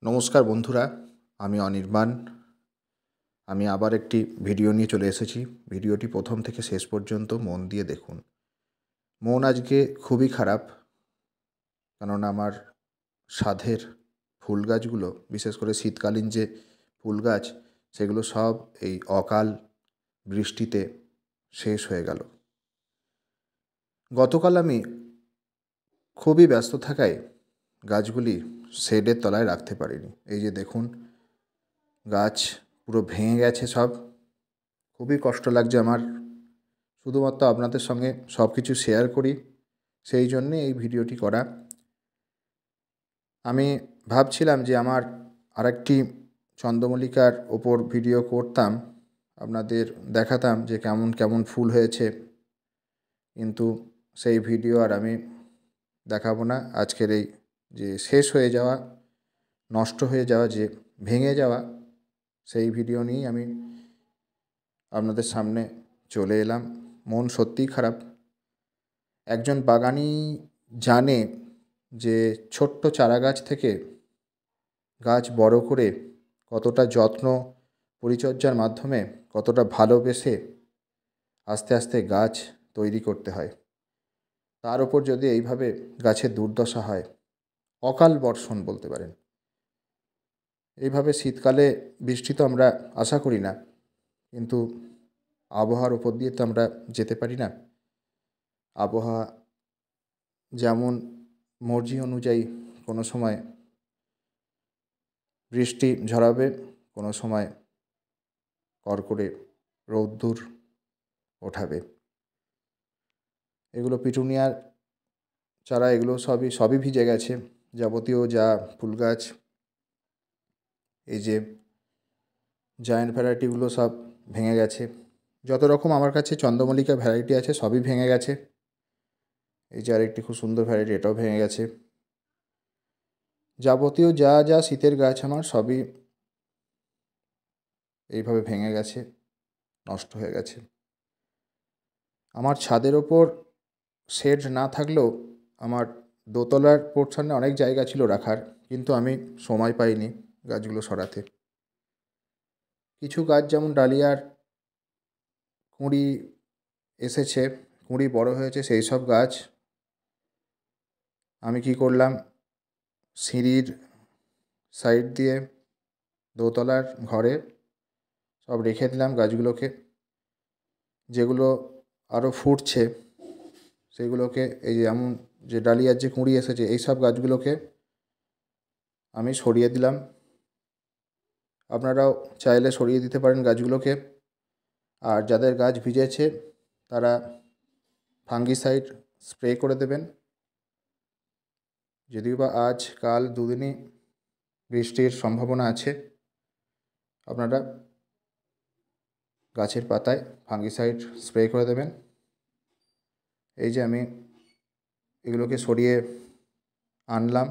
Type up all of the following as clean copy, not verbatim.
নমস্কার বন্ধুরা, আমি অনির্বাণ। আমি আবার একটি ভিডিও নিয়ে চলে এসেছি। ভিডিওটি প্রথম থেকে শেষ পর্যন্ত মন দিয়ে দেখুন। মন আজকে খুবই খারাপ, কেননা আমার সাধের ফুল গাছগুলো, বিশেষ করে শীতকালীন যে ফুল গাছ, সেগুলো সব এই অকাল বৃষ্টিতে শেষ হয়ে গেল। গতকাল আমি খুবই ব্যস্ত থাকায় গাছগুলি শেডের তলায় রাখতে পারিনি। এই যে দেখুন, গাছ পুরো ভেঙে গেছে সব। খুবই কষ্ট লাগছে আমার। শুধুমাত্র আপনাদের সঙ্গে সব কিছু শেয়ার করি, সেই জন্যে এই ভিডিওটি করা। আমি ভাবছিলাম যে আমার আরেকটি চন্দ্রমল্লিকার ওপর ভিডিও করতাম, আপনাদের দেখাতাম যে কেমন কেমন ফুল হয়েছে, কিন্তু সেই ভিডিও আর আমি দেখাবো না। আজকের এই যে শেষ হয়ে যাওয়া, নষ্ট হয়ে যাওয়া, যে ভেঙে যাওয়া, সেই ভিডিও নিয়েই আমি আপনাদের সামনে চলে এলাম। মন সত্যিই খারাপ। একজন বাগানি জানে যে ছোট্ট চারাগাছ থেকে গাছ বড় করে কতটা যত্ন পরিচর্যার মাধ্যমে, কতটা ভালোবেসে আস্তে আস্তে গাছ তৈরি করতে হয়। তার উপর যদি এইভাবে গাছের দুর্দশা হয়, অকাল বর্ষণ বলতে পারেন। এইভাবে শীতকালে বৃষ্টি তো আমরা আশা করি না, কিন্তু আবহাওয়ার উপর দিয়ে তো আমরা যেতে পারি না। আবহাওয়া যেমন মর্জি অনুযায়ী কোনো সময় বৃষ্টি ঝরাবে, কোনো সময় কড়কড়ে রৌদ্দুর ওঠাবে। এগুলো পিটুনিয়ার চারা, এগুলো সবই ভিজে গেছে। যাবতীয় যা ফুল গাছ, এই যে জায়ান্ট ভ্যারাইটিগুলো সব ভেঙে গেছে। যত রকম আমার কাছে চন্দ্রমল্লিকা ভ্যারাইটি আছে সবই ভেঙে গেছে। এই যে আরেকটি খুব সুন্দর ভ্যারাইটি, এটাও ভেঙে গেছে। যাবতীয় যা যা শীতের গাছ আমার সবই এইভাবে ভেঙে গেছে, নষ্ট হয়ে গেছে। আমার ছাদের ওপর শেড না থাকলেও আমার দোতলার পোর্শনে অনেক জায়গা ছিল রাখার, কিন্তু আমি সময় পাইনি গাছগুলো সরাতে। কিছু গাছ যেমন ডালিয়ার কুঁড়ি এসেছে, কুঁড়ি বড় হয়েছে, সেই সব গাছ আমি কি করলাম, সিঁড়ির সাইড দিয়ে দোতলার ঘরে সব রেখে দিলাম গাছগুলোকে। যেগুলো আরও ফুটছে সেগুলোকে, এই যে এমন যে ডালিয়ার যে কুঁড়ি এসেছে, এই সব গাছগুলোকে আমি সরিয়ে দিলাম। আপনারাও চাইলে সরিয়ে দিতে পারেন গাছগুলোকে। আর যাদের গাছ ভিজেছে তারা ফাঙ্গিসাইড স্প্রে করে দেবেন। যদিও বা আজ কাল দুদিনই বৃষ্টির সম্ভাবনা আছে, আপনারা গাছের পাতায় ফাঙ্গিসাইড স্প্রে করে দেবেন। এই যে আমি এগুলোকে সরিয়ে আনলাম।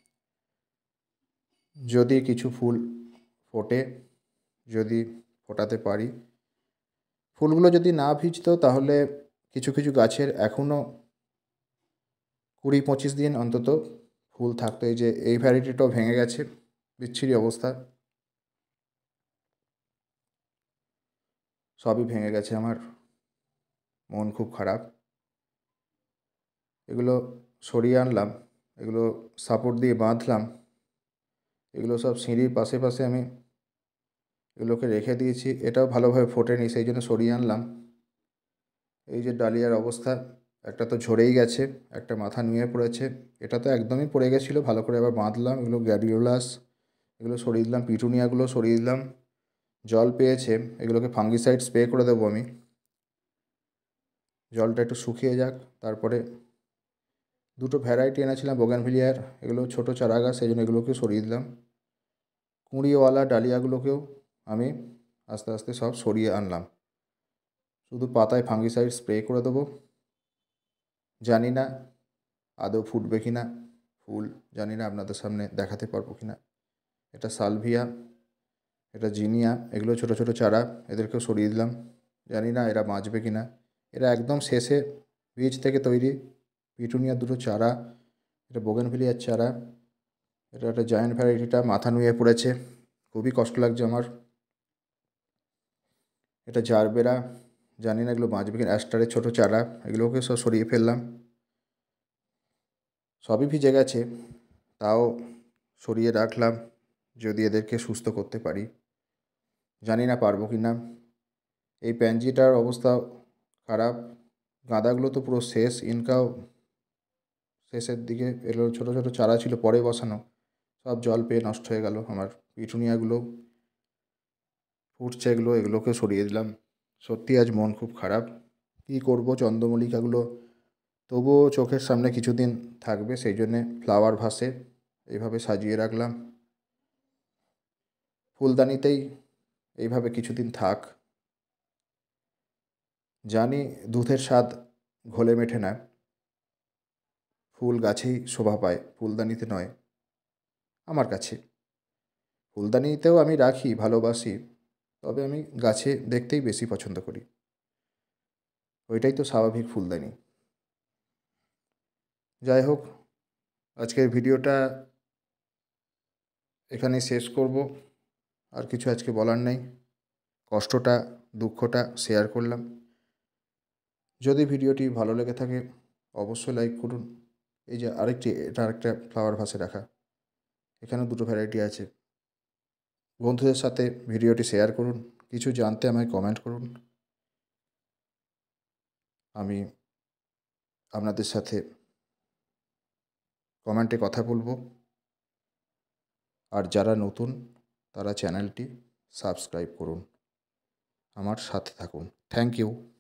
যদি কিছু ফুল ফোটে, যদি ফোটাতে পারি, ফুলগুলো যদি না ভিজতো তাহলে কিছু কিছু গাছের এখনও 20-25 দিন অন্তত ফুল থাকতো। এই যে এই ভ্যারাইটিটাও ভেঙে গেছে, বিচ্ছিরি অবস্থা, সবই ভেঙে গেছে। আমার মন খুব খারাপ। এগুলো সরিয়ে আনলাম, এগুলো সাপোর্ট দিয়ে বাঁধলাম। এগুলো সব সিঁড়ির পাশে পাশে আমি এগুলোকে রেখে দিয়েছি। এটাও ভালোভাবে ফোটেনি, সেই জন্য সরিয়ে আনলাম। এই যে ডালিয়ার অবস্থা, একটা তো ঝরেই গেছে, একটা মাথা নুয়ে পড়েছে। এটা তো একদমই পড়ে গেছিলো, ভালো করে আবার বাঁধলাম। এগুলো গ্ল্যাডিওলাস, এগুলো সরিয়ে দিলাম। পিটুনিয়াগুলো সরিয়ে দিলাম। জল পেয়েছে, এগুলোকে ফাঙ্গিসাইড স্প্রে করে দেবো আমি। জলটা একটু শুকিয়ে যাক, তারপরে দুটো ভ্যারাইটি এনেছিলাম বোগানভিলিয়ার, এগুলো ছোটো চারা গাছ, সেই জন্য এগুলোকেও সরিয়ে দিলাম। কুঁড়িওয়ালা ডালিয়াগুলোকেও আমি আস্তে আস্তে সব সরিয়ে আনলাম। শুধু পাতায় ফাঙ্গিসাইড স্প্রে করে দেবো। জানি না আদৌ ফুটবে কি না ফুল, জানি না আপনাদের সামনে দেখাতে পারবো কি না। এটা সালভিয়া, এটা জিনিয়া, এগুলো ছোটো ছোটো চারা, এদেরকেও সরিয়ে দিলাম। জানি না এরা বাঁচবে কি না। এরা একদম শেষে বীজ থেকে তৈরি। পিটুনিয়ার দুটো চারা, এটা বোগানভিলিয়ার চারা, এটা একটা জায়ান্ট ভ্যারাইটিটা মাথা নুয়ে পড়েছে, খুবই কষ্ট লাগছে আমার। এটা জারবেরা, জানি না এগুলো বাঁচবে কিনা। অ্যাস্টারের ছোটো চারা, এগুলোকে সব সরিয়ে ফেললাম। সবই ভিজে গেছে, তাও সরিয়ে রাখলাম যদি এদেরকে সুস্থ করতে পারি। জানি না পারবো কি না। এই প্যানজিটার অবস্থা খারাপ, গাঁদাগুলো তো পুরো শেষ, ইনকাও শেষের দিকে এগুলো ছোটো ছোটো চারা ছিল পরে বসানো, সব জল পেয়ে নষ্ট হয়ে গেল। আমার পিটুনিয়াগুলো ফুটছে, এগুলোকে সরিয়ে দিলাম। সত্যি আজ মন খুব খারাপ। কী করবো, চন্দ্রমল্লিকাগুলো তবুও চোখের সামনে কিছুদিন থাকবে, সেই জন্যে ফ্লাওয়ার ভাসে এইভাবে সাজিয়ে রাখলাম। ফুলদানিতেই এইভাবে কিছুদিন থাক। জানি দুধের স্বাদ ঘোলে মেটে না, ফুল গাছেই শোভা পায়, ফুলদানিতে নয়। আমার কাছে ফুলদানিতেও আমি রাখি, ভালোবাসি, তবে আমি গাছে দেখতেই বেশি পছন্দ করি। ওইটাই তো স্বাভাবিক ফুলদানি। যাই হোক, আজকের ভিডিওটা এখানেই শেষ করব। আর কিছু আজকে বলার নেই, কষ্টটা দুঃখটা শেয়ার করলাম। যদি ভিডিওটি ভালো লেগে থাকে অবশ্যই লাইক করুন। এই যে এটা আরেকটা ফ্লাওয়ার ভাসে রাখা, এখানেও দুটো ভ্যারাইটি আছে। বন্ধুদের সাথে ভিডিওটি শেয়ার করুন, কিছু জানতে আমায় কমেন্ট করুন। আমি আপনাদের সাথে কমেন্টে কথা বলবো। আর যারা নতুন তারা চ্যানেলটি সাবস্ক্রাইব করুন, আমার সাথে থাকুন। Thank you.